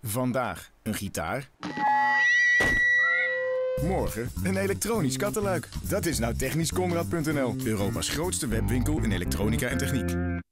Vandaag een gitaar. Morgen een elektronisch kattenluik. Dat is nou technischkonrad.nl, Europa's grootste webwinkel in elektronica en techniek.